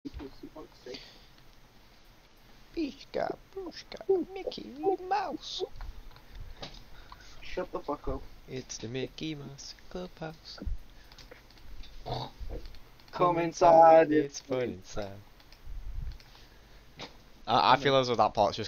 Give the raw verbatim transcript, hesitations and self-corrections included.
Pishka, Pushka, Mickey Mouse. Shut the fuck up. It's the Mickey Mouse Clubhouse. Come inside, it's fun inside. I, I feel as though that part's just